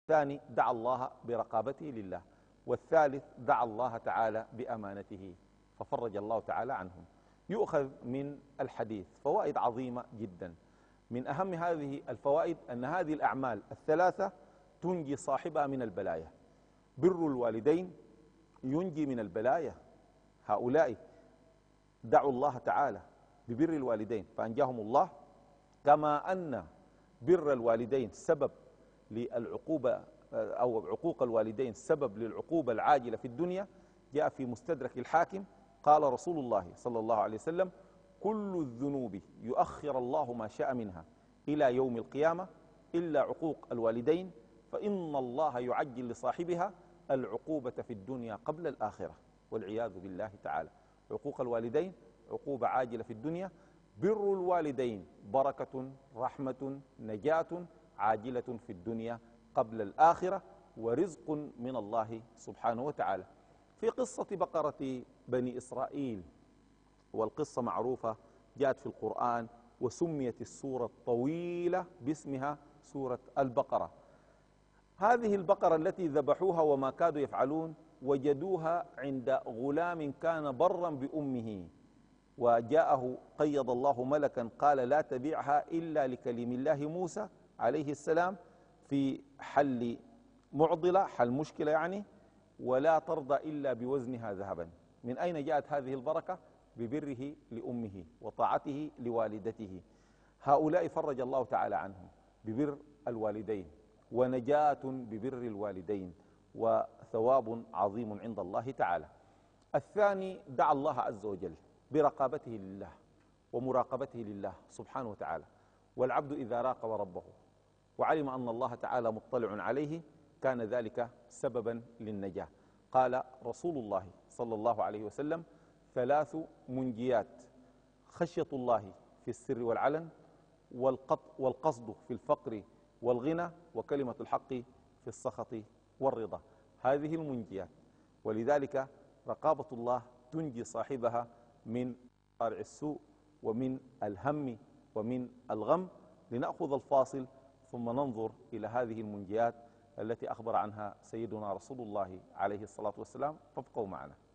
الثاني دعا الله برقابته لله، والثالث دعا الله تعالى بأمانته ففرج الله تعالى عنهم. يؤخذ من الحديث فوائد عظيمة جدا. من أهم هذه الفوائد أن هذه الأعمال الثلاثة تنجي صاحبها من البلايا. بر الوالدين ينجي من البلايا، هؤلاء دعوا الله تعالى ببر الوالدين فأنجاهم الله، كما أن بر الوالدين سبب للعقوبة أو عقوق الوالدين سبب للعقوبة العاجلة في الدنيا. جاء في مستدرك الحاكم قال رسول الله صلى الله عليه وسلم: كل الذنوب يؤخر الله ما شاء منها إلى يوم القيامة إلا عقوق الوالدين، فإن الله يعجل لصاحبها العقوبة في الدنيا قبل الآخرة، والعياذ بالله تعالى. عقوق الوالدين عقوبة عاجلة في الدنيا، بر الوالدين بركة رحمة نجاة عاجلة في الدنيا قبل الآخرة، ورزق من الله سبحانه وتعالى. في قصة بقرة بني إسرائيل، والقصة معروفة جاءت في القرآن وسميت السورة الطويلة باسمها سورة البقرة. هذه البقرة التي ذبحوها وما كادوا يفعلون وجدوها عند غلام كان برا بأمه، وجاءه قيض الله ملكا قال: لا تبيعها إلا لكلم الله موسى عليه السلام في حل معضلة، حل مشكلة يعني، ولا ترضى إلا بوزنها ذهبا. من أين جاءت هذه البركة؟ ببره لأمه وطاعته لوالدته. هؤلاء فرج الله تعالى عنهم ببر الوالدين، ونجاة ببر الوالدين، وثواب عظيم عند الله تعالى. الثاني دعا الله عز وجل برقابته لله ومراقبته لله سبحانه وتعالى. والعبد إذا راقب ربه وعلم أن الله تعالى مطلع عليه كان ذلك سببا للنجاة. قال رسول الله صلى الله عليه وسلم: 3 منجيات: خشية الله في السر والعلن، والقصد في الفقر والغنى، وكلمة الحق في السخط والرضا. هذه المنجيات، ولذلك رقابة الله تنجي صاحبها من قارع السوء ومن الهم ومن الغم. لنأخذ الفاصل ثم ننظر إلى هذه المنجيات التي أخبر عنها سيدنا رسول الله عليه الصلاة والسلام، فابقوا معنا.